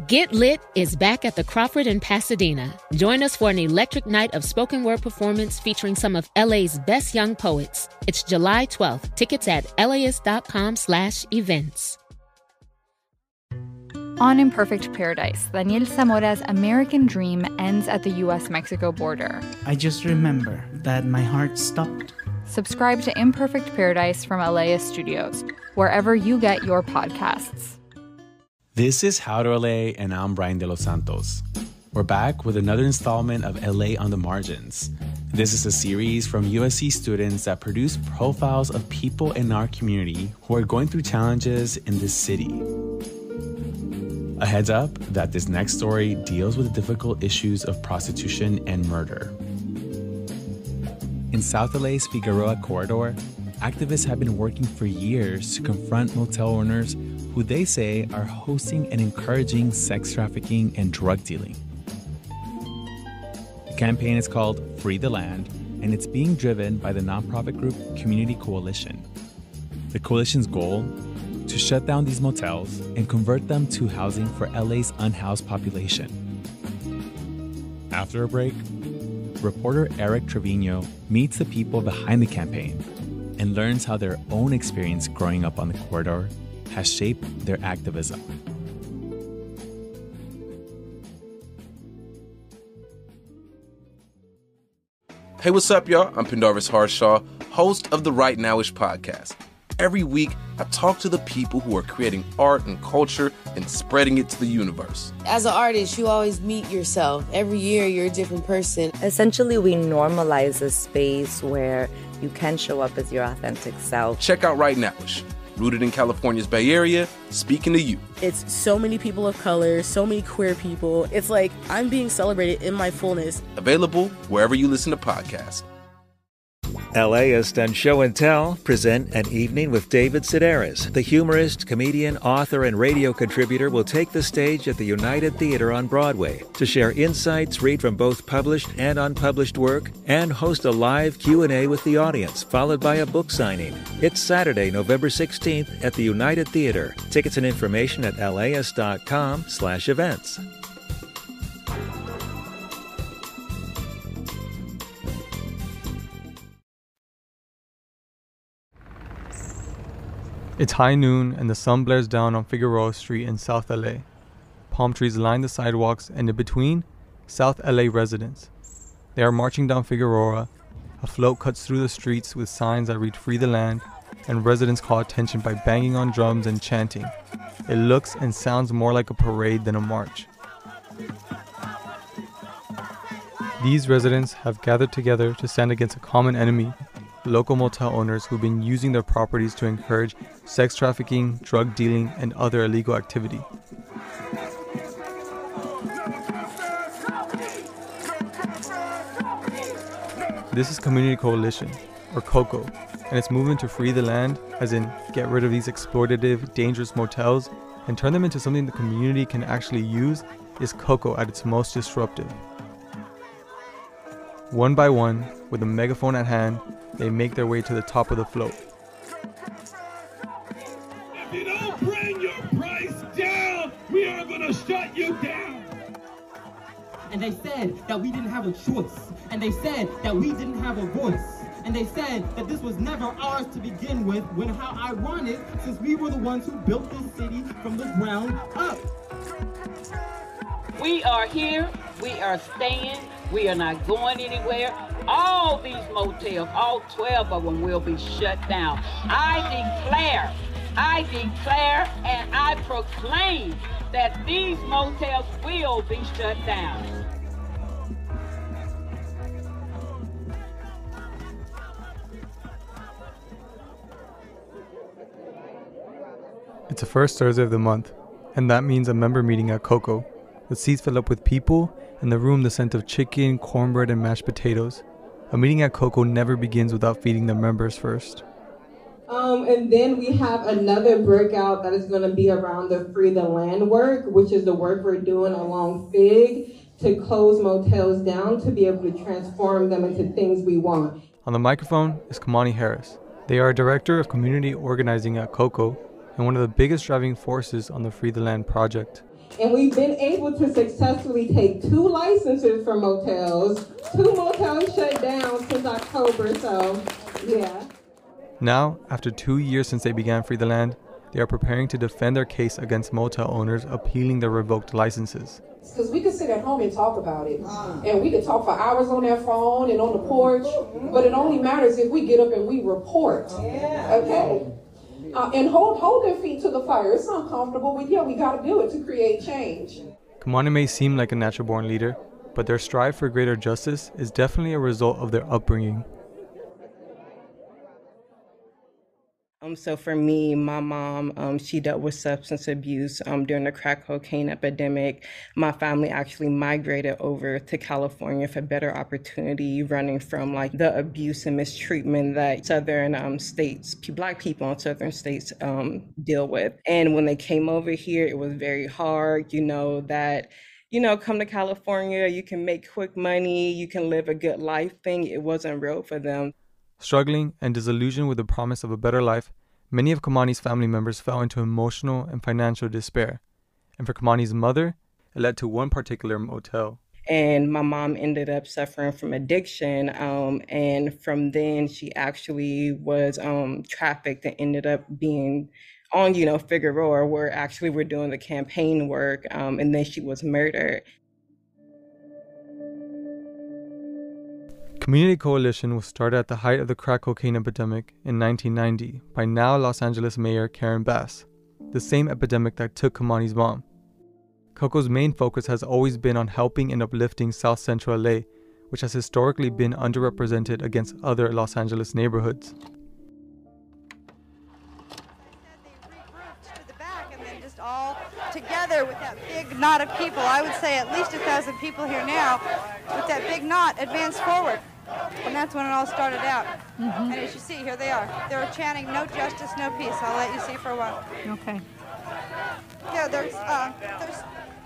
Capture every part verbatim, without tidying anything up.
Get Lit is back at the Crawford in Pasadena. Join us for an electric night of spoken word performance featuring some of L A's best young poets. It's July twelfth. Tickets at laist.com slash events. On Imperfect Paradise, Daniel Zamora's American dream ends at the U S Mexico border. I just remember that my heart stopped. Subscribe to Imperfect Paradise from L A Studios, wherever you get your podcasts. This is How to L A, and I'm Brian De Los Santos. We're back with another installment of L A on the Margins. This is a series from U S C students that produce profiles of people in our community who are going through challenges in this city. A heads up that this next story deals with the difficult issues of prostitution and murder. In South L A's Figueroa Corridor, activists have been working for years to confront motel owners who they say are hosting and encouraging sex trafficking and drug dealing. The campaign is called Free the Land, and it's being driven by the nonprofit group Community Coalition. The coalition's goal? To shut down these motels and convert them to housing for L A's unhoused population. After a break, reporter Erick Treviño meets the people behind the campaign and learns how their own experience growing up on the corridor has shaped their activism. Hey, what's up, y'all? I'm Pendarvis Harshaw, host of the Right Nowish podcast. Every week, I talk to the people who are creating art and culture and spreading it to the universe. As an artist, you always meet yourself. Every year, you're a different person. Essentially, we normalize a space where you can show up as your authentic self. Check out Right Nowish, rooted in California's Bay Area, speaking to you. It's so many people of color, so many queer people. It's like I'm being celebrated in my fullness. Available wherever you listen to podcasts. LAist and Show and Tell present An Evening with David Sedaris. The humorist, comedian, author, and radio contributor will take the stage at the United Theater on Broadway to share insights, read from both published and unpublished work, and host a live Q and A with the audience, followed by a book signing. It's Saturday, November sixteenth at the United Theater. Tickets and information at laist.com slash events. It's high noon and the sun blares down on Figueroa Street in South L A. Palm trees line the sidewalks, and in between, South L A residents. They are marching down Figueroa. A float cuts through the streets with signs that read Free the Land, and residents call attention by banging on drums and chanting. It looks and sounds more like a parade than a march. These residents have gathered together to stand against a common enemy, local motel owners who've been using their properties to encourage sex trafficking, drug dealing, and other illegal activity. This is Community Coalition, or COCO, and its movement to free the land, as in get rid of these exploitative, dangerous motels and turn them into something the community can actually use, is COCO at its most disruptive. One by one, with a megaphone at hand, they make their way to the top of the float. If you don't bring your price down, we are going to shut you down. And they said that we didn't have a choice. And they said that we didn't have a voice. And they said that this was never ours to begin with, when how ironic, since we were the ones who built this city from the ground up. We are here, we are staying, we are not going anywhere. All these motels, all twelve of them will be shut down. I declare, I declare and I proclaim that these motels will be shut down. It's the first Thursday of the month, and that means a member meeting at COCO. The seats fill up with people, and the room the scent of chicken, cornbread, and mashed potatoes. A meeting at COCO never begins without feeding their members first. Um, and then we have another breakout that is going to be around the Free the Land work, which is the work we're doing along Fig to close motels down to be able to transform them into things we want. On the microphone is Kamani Harris. They are a director of community organizing at COCO and one of the biggest driving forces on the Free the Land project. And we've been able to successfully take two licenses for motels. Two motels shut down since October, so yeah. Now, after two years since they began Free the Land, they are preparing to defend their case against motel owners appealing their revoked licenses. Because we could sit at home and talk about it. And we could talk for hours on that phone and on the porch. But it only matters if we get up and we report. Okay? Uh, and hold hold their feet to the fire. It's uncomfortable, but yeah, we got to do it to create change. Kamani may seem like a natural-born leader, but their strive for greater justice is definitely a result of their upbringing. Um, so for me, my mom, um, she dealt with substance abuse um, during the crack cocaine epidemic. My family actually migrated over to California for better opportunity, running from like the abuse and mistreatment that southern um, states, Black people in southern states um, deal with. And when they came over here, it was very hard, you know, that you know, come to California, you can make quick money, you can live a good life thing. It wasn't real for them. Struggling and disillusioned with the promise of a better life, many of Kamani's family members fell into emotional and financial despair. And for Kamani's mother, it led to one particular motel. And my mom ended up suffering from addiction. Um, and from then, she actually was um, trafficked and ended up being on, you know, Figueroa, where actually we're doing the campaign work. Um, and then she was murdered. Community Coalition was started at the height of the crack cocaine epidemic in nineteen ninety by now Los Angeles Mayor Karen Bass, the same epidemic that took Kamani's mom. COCO's main focus has always been on helping and uplifting South Central L A, which has historically been underrepresented against other Los Angeles neighborhoods. All together with that big knot of people, I would say at least a thousand people here now, with that big knot advance forward. And that's when it all started out. Mm-hmm. And as you see, here they are. They're chanting, no justice, no peace. I'll let you see for a while. Okay. Yeah, there's, uh, there's...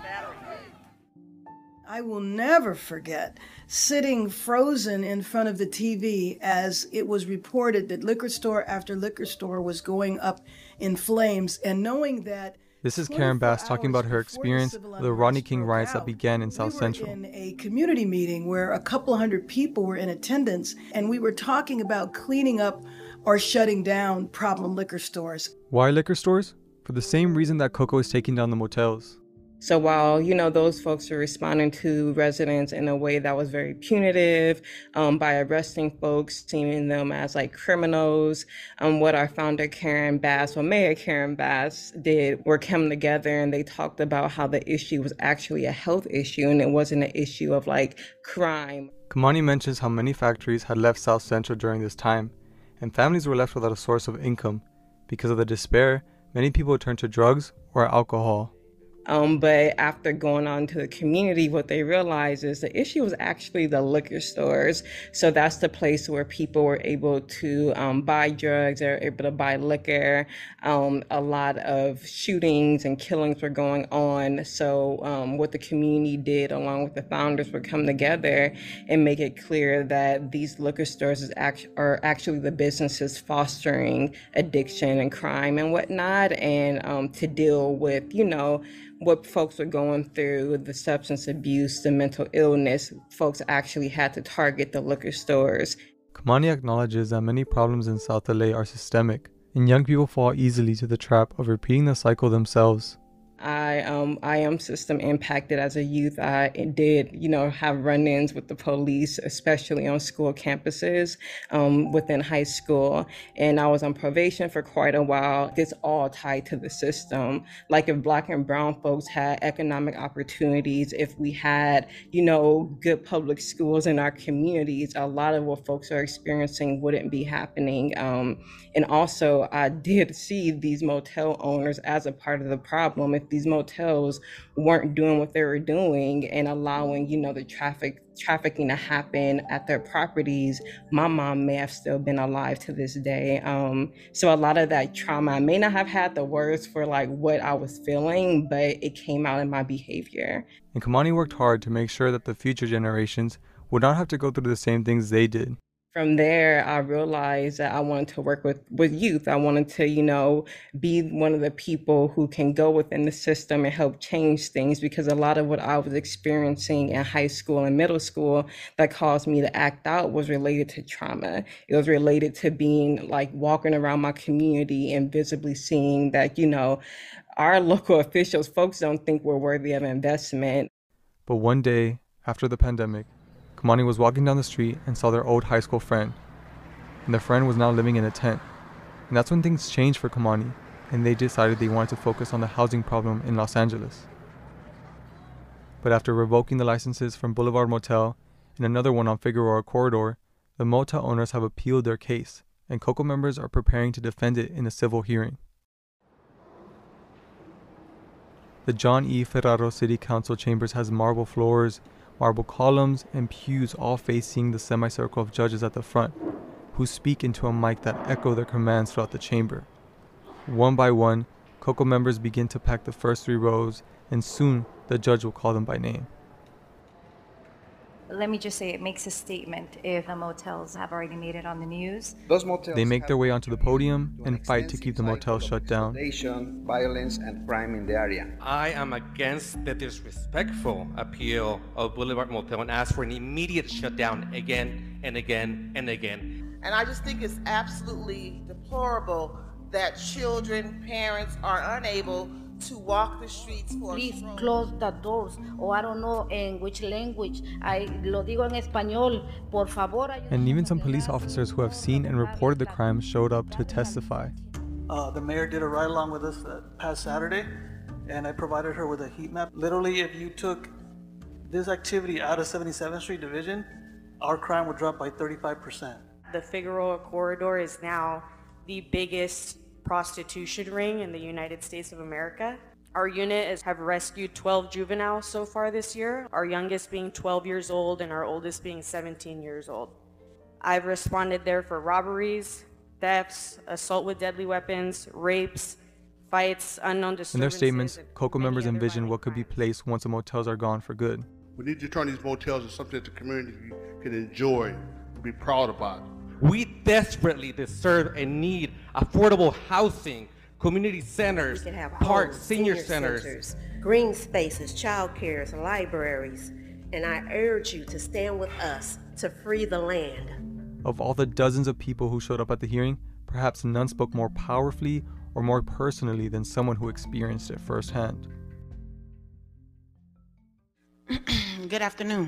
I will never forget sitting frozen in front of the T V as it was reported that liquor store after liquor store was going up in flames, and knowing that this is Karen Bass talking about her experience of the Rodney King riots that began in South Central. We were in a community meeting where a couple hundred people were in attendance, and we were talking about cleaning up or shutting down problem liquor stores. Why liquor stores? For the same reason that COCO is taking down the motels. So while, you know, those folks were responding to residents in a way that was very punitive um, by arresting folks, seeing them as like criminals, um, what our founder Karen Bass, or Mayor Karen Bass did were come together and they talked about how the issue was actually a health issue and it wasn't an issue of like crime. Kamani mentions how many factories had left South Central during this time, and families were left without a source of income. Because of the despair, many people turned to drugs or alcohol. Um, but after going on to the community, what they realized is the issue was actually the liquor stores. So that's the place where people were able to um, buy drugs, they were able to buy liquor. Um, a lot of shootings and killings were going on. So um, what the community did, along with the founders, would come together and make it clear that these liquor stores is act- are actually the businesses fostering addiction and crime and whatnot, and um, to deal with, you know, what folks were going through, the substance abuse, the mental illness, folks actually had to target the liquor stores. Kamani acknowledges that many problems in South L A are systemic, and young people fall easily to the trap of repeating the cycle themselves. I um I am system impacted as a youth. I did, you know, have run-ins with the police, especially on school campuses, um, within high school. And I was on probation for quite a while. It's all tied to the system. Like if Black and brown folks had economic opportunities, if we had, you know, good public schools in our communities, a lot of what folks are experiencing wouldn't be happening. Um, and also, I did see these motel owners as a part of the problem. If these motels weren't doing what they were doing and allowing, you know, the traffic trafficking to happen at their properties, my mom may have still been alive to this day. Um, so a lot of that trauma, I may not have had the words for like what I was feeling, but it came out in my behavior. And Kamani worked hard to make sure that the future generations would not have to go through the same things they did. From there, I realized that I wanted to work with, with youth. I wanted to, you know, be one of the people who can go within the system and help change things, because a lot of what I was experiencing in high school and middle school that caused me to act out was related to trauma. It was related to being like walking around my community and visibly seeing that, you know, our local officials, folks don't think we're worthy of investment. But one day, after the pandemic, Kamani was walking down the street and saw their old high school friend. And their friend was now living in a tent. And that's when things changed for Kamani, and they decided they wanted to focus on the housing problem in Los Angeles. But after revoking the licenses from Boulevard Motel and another one on Figueroa Corridor, the motel owners have appealed their case, and COCO members are preparing to defend it in a civil hearing. The John E. Ferraro City Council chambers has marble floors, marble columns, and pews all facing the semicircle of judges at the front, who speak into a mic that echo their commands throughout the chamber. One by one, COCO members begin to pack the first three rows, and soon the judge will call them by name. Let me just say, it makes a statement if the motels have already made it on the news. Those motels they make their way onto the podium and fight to keep the motel shut down. Violence and crime in the area. I am against the disrespectful appeal of Boulevard Motel and ask for an immediate shutdown again and again and again. And I just think it's absolutely deplorable that children, parents are unable to walk the streets for Please close the doors, or I don't know in which language. I lo digo en español, por favor. And even some police officers who have seen and reported the crime showed up to testify. Uh, the mayor did a ride along with us uh, past Saturday, and I provided her with a heat map. Literally, if you took this activity out of seventy-seventh Street Division, our crime would drop by thirty-five percent. The Figueroa Corridor is now the biggest prostitution ring in the United States of America. Our unit is, have rescued twelve juveniles so far this year, our youngest being twelve years old and our oldest being seventeen years old. I've responded there for robberies, thefts, assault with deadly weapons, rapes, fights, unknown disturbances. In their statements, COCO members envision what could be placed once the motels are gone for good. We need to turn these motels into something that the community can enjoy and be proud about. We desperately deserve and need affordable housing, community centers, parks, senior, senior centers. centers, green spaces, child cares, libraries. And I urge you to stand with us to free the land. Of all the dozens of people who showed up at the hearing, perhaps none spoke more powerfully or more personally than someone who experienced it firsthand. Good afternoon.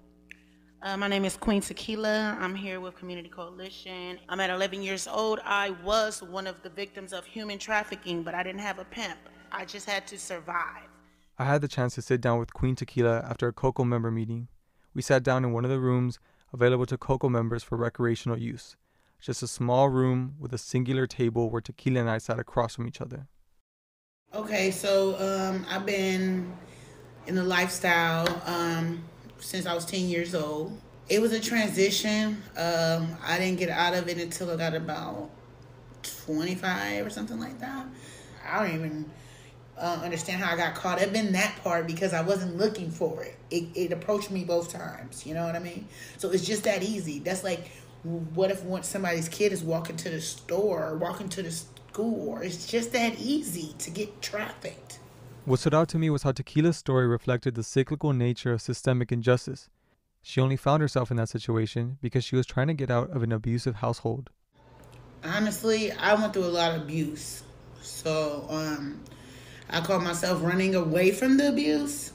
Uh, my name is Queen Tequila. I'm here with Community Coalition. I'm at eleven years old. I was one of the victims of human trafficking, but I didn't have a pimp. I just had to survive. I had the chance to sit down with Queen Tequila after a COCO member meeting. We sat down in one of the rooms available to COCO members for recreational use. Just a small room with a singular table where Tequila and I sat across from each other. Okay, so um, I've been in the lifestyle um, since I was ten years old. It was a transition. Um, I didn't get out of it until I got about twenty-five or something like that. I don't even uh, understand how I got caught up in that part because I wasn't looking for it. it. It approached me both times, you know what I mean? So it's just that easy. That's like, what if once somebody's kid is walking to the store or walking to the school, or it's just that easy to get trafficked. What stood out to me was how Tequila's story reflected the cyclical nature of systemic injustice. She only found herself in that situation because she was trying to get out of an abusive household. Honestly, I went through a lot of abuse. So um, I call myself running away from the abuse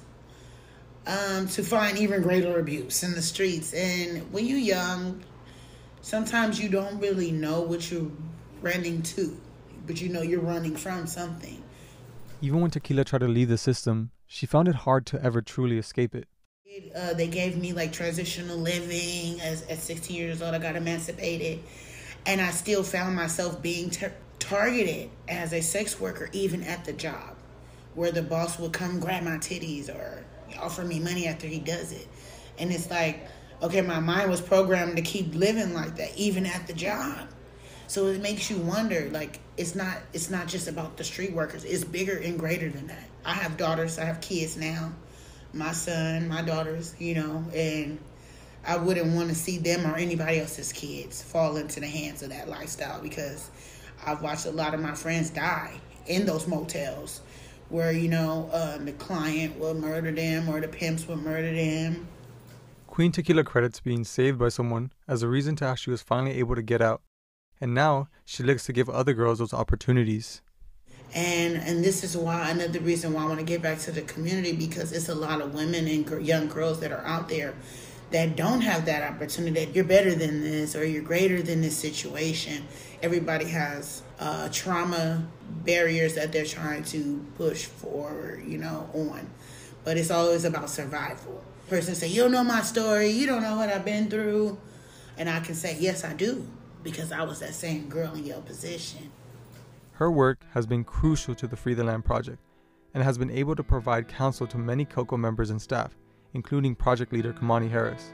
um, to find even greater abuse in the streets. And when you're young, sometimes you don't really know what you're running to, but you know you're running from something. Even when Tequila tried to leave the system, she found it hard to ever truly escape it. Uh, they gave me like transitional living. As, at sixteen years old, I got emancipated. And I still found myself being tar- targeted as a sex worker, even at the job, where the boss would come grab my titties or offer me money after he does it. And it's like, okay, my mind was programmed to keep living like that, even at the job. So it makes you wonder, like, it's not it's not just about the street workers. It's bigger and greater than that. I have daughters. I have kids now. My son, my daughters, you know, and I wouldn't want to see them or anybody else's kids fall into the hands of that lifestyle, because I've watched a lot of my friends die in those motels where, you know, uh, the client will murder them or the pimps will murder them. Queen Tequila credits being saved by someone as a reason to how she was finally able to get out. And now she looks to give other girls those opportunities. And and this is why, another reason why I want to get back to the community, because it's a lot of women and gr- young girls that are out there that don't have that opportunity, that you're better than this or you're greater than this situation. Everybody has uh, trauma barriers that they're trying to push forward, you know, on. But it's always about survival. Person say, you don't know my story, you don't know what I've been through. And I can say, yes, I do, because I was that same girl in your position. Her work has been crucial to the Free the Land project and has been able to provide counsel to many COCO members and staff, including project leader Kamani Harris.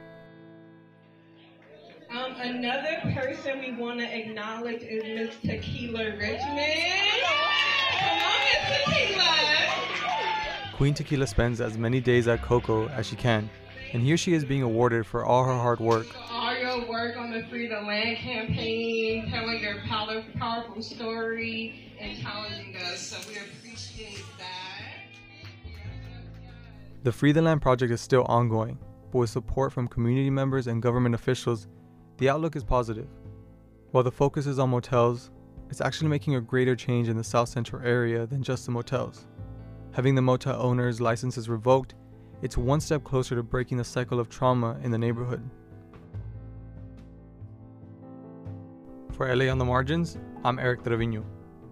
Um, another person we want to acknowledge is Miss Tequila Richmond. Come on, Miss Tequila. Queen Tequila spends as many days at COCO as she can, and here she is being awarded for all her hard work. All your work on the Free the Land campaign, telling your power, powerful story, and challenging us, so we appreciate that. The Free the Land project is still ongoing, but with support from community members and government officials, the outlook is positive. While the focus is on motels, it's actually making a greater change in the South Central area than just the motels. Having the motel owners' licenses revoked, it's one step closer to breaking the cycle of trauma in the neighborhood. For L A on the Margins, I'm Erick Treviño.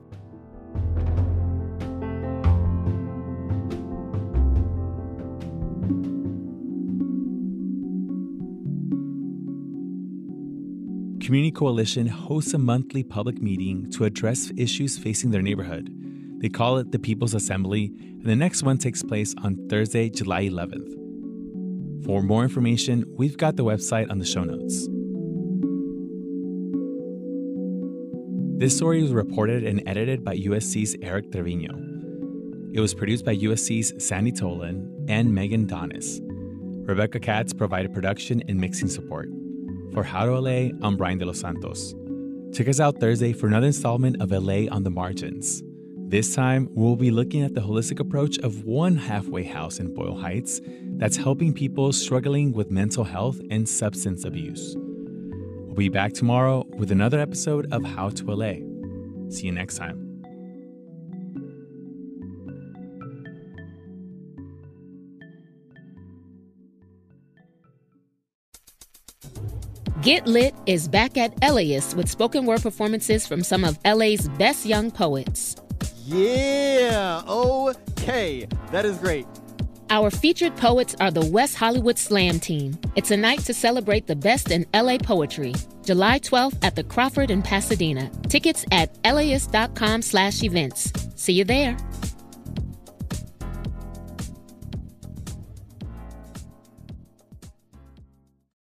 Community Coalition hosts a monthly public meeting to address issues facing their neighborhood. They call it the People's Assembly, and the next one takes place on Thursday, July eleventh. For more information, we've got the website on the show notes. This story was reported and edited by U S C's Erick Treviño. It was produced by U S C's Sandy Tolan and Megan Donis. Rebecca Katz provided production and mixing support. For How to L A, I'm Brian De Los Santos. Check us out Thursday for another installment of L A on the Margins. This time, we'll be looking at the holistic approach of one halfway house in Boyle Heights that's helping people struggling with mental health and substance abuse. We'll be back tomorrow with another episode of How to L A. See you next time. Get Lit is back at L A ist with spoken word performances from some of L A's best young poets. Yeah, okay, that is great. Our featured poets are the West Hollywood Slam Team. It's a night to celebrate the best in L A poetry. July twelfth at the Crawford in Pasadena. Tickets at L A ist dot com slash events. See you there.